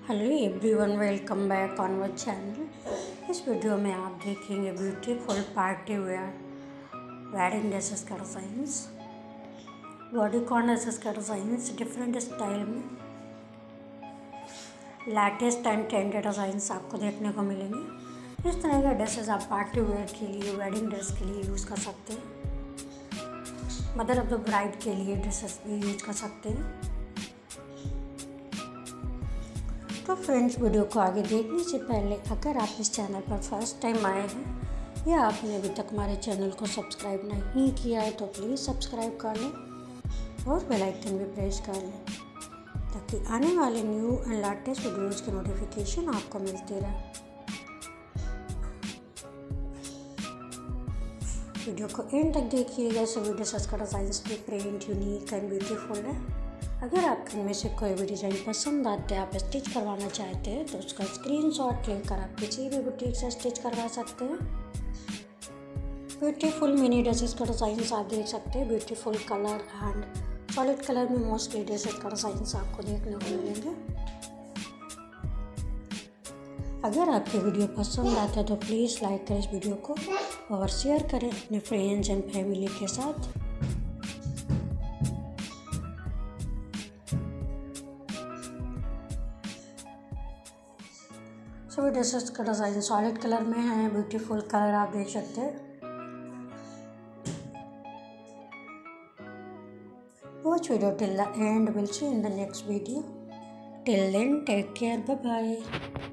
Hello everyone, welcome back on our channel. इस video में आप देखेंगे beautiful party wear wedding dresses का डिज़ाइंस, बॉडी कॉर्न ड्रेसेस का डिज़ाइंस डिफरेंट स्टाइल में लेटेस्ट एंड ट्रेंडी डिज़ाइंस आपको देखने को मिलेंगे। इस तरह के ड्रेसेस आप पार्टी वेयर के लिए, वेडिंग ड्रेस के लिए यूज़ कर सकते हैं। मदर ऑफ द ब्राइड के लिए ड्रेसेस भी यूज कर सकते हैं। तो फ्रेंड्स, वीडियो को आगे देखने से पहले अगर आप इस चैनल पर फर्स्ट टाइम आए हैं या आपने अभी तक हमारे चैनल को सब्सक्राइब नहीं किया है तो प्लीज़ सब्सक्राइब कर लें और बेल आइकन भी प्रेस कर लें ताकि आने वाले न्यू एंड लेटेस्ट वीडियोज़ की नोटिफिकेशन आपको मिलती रहे। वीडियो को एंड तक देखिएगा। इस वीडियो का designs different, unique and beautiful है। अगर आपको इनमें से कोई भी डिज़ाइन पसंद आते हैं, आप स्टिच करवाना चाहते हैं तो उसका स्क्रीनशॉट लेकर आप किसी भी बुटीक से स्टिच करवा सकते हैं। ब्यूटीफुल मिनी ड्रेसेस का डिज़ाइंस आप देख सकते हैं। Beautiful colour and solid colour में मोस्टली ड्रेसेस का डिज़ाइंस आपको देखने को मिलेंगे। अगर आपकी वीडियो पसंद आता है तो प्लीज़ लाइक करें इस वीडियो को और शेयर करें अपने फ्रेंड्स एंड फैमिली के साथ। सभी ड्रेसेस का डिज़ाइन सॉलिड कलर में है। ब्यूटीफुल कलर आप देख सकते हैं। Watch video till the end. Will see in the next video. Till then take care, bye bye.